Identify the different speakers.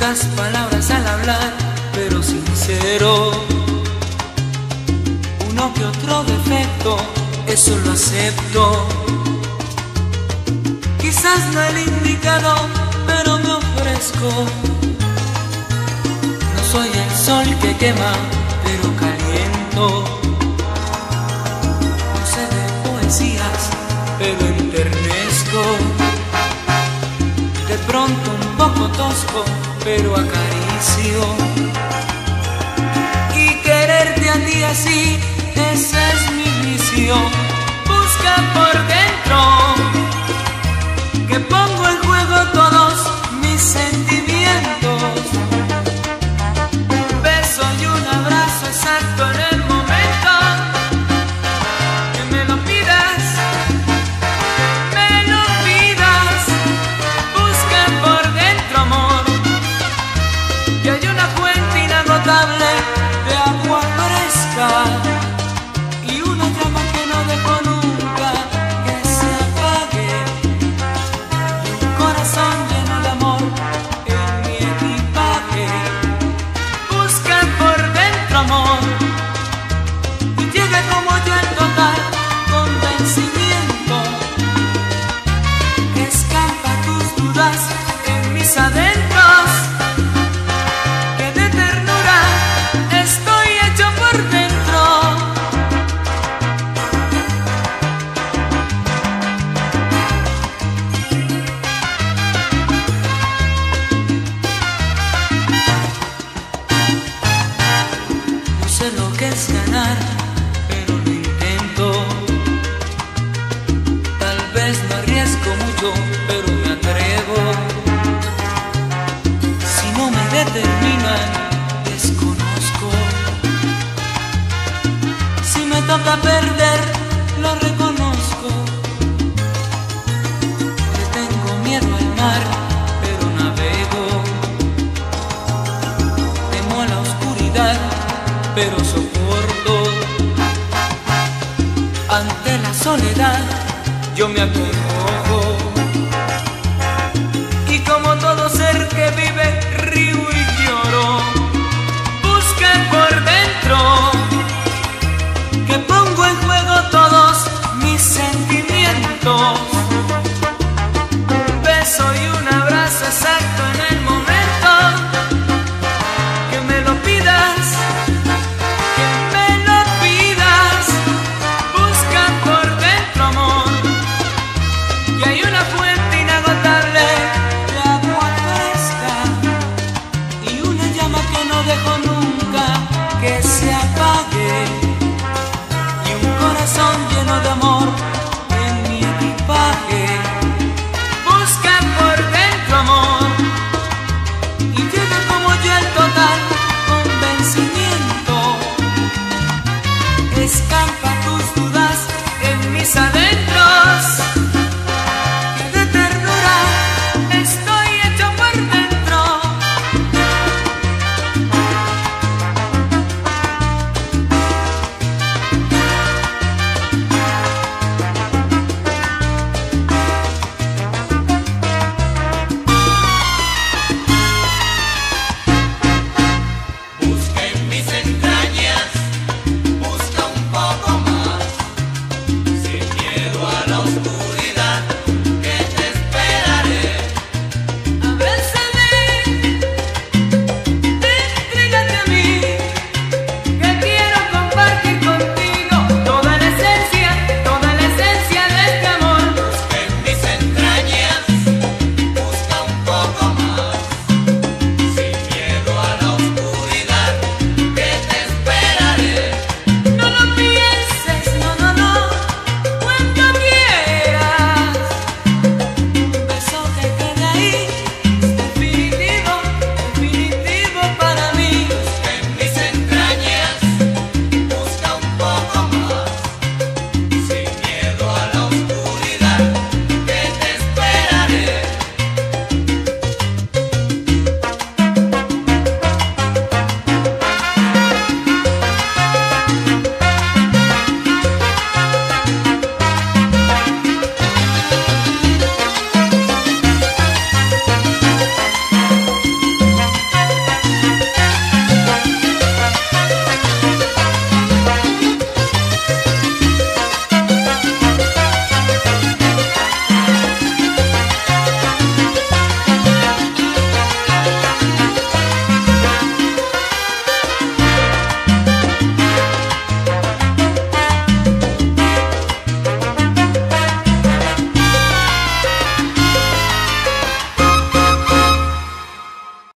Speaker 1: pocas palabras al hablar, pero sincero. Uno que otro defecto, eso lo acepto. Quizás no el indicado, pero me ofrezco. No soy el sol que quema, pero caliento. No sé de poesías, pero enternezco. De pronto un poco tosco, pero acaricio. Y quererte a ti así, ese es mi vicio. Busca por dentro, que pongo en juego todos mis sentimientos. Un beso y un abrazo exacto en el momento que me lo pidas, me lo pidas. Busca por dentro, amor, que hay una fuente inagotable de agua fresca y una llama que no dejo nunca que se apague, y un corazón lleno de amor en mi equipaje. Busca por dentro, amor, y llega como yo el total convencimiento que escapa tus dudas en mis adentros, que de ternura estoy hecho por dentro. No sé lo que es ganar, pero lo intento. Tal vez no arriesgo mucho, pero me atrevo. Si no me determinan, desconozco. Si me toca perder, lo reconozco. Le tengo miedo al mar, pero navego. Temo a la oscuridad, pero soporto. Ante la soledad, yo me acomodo.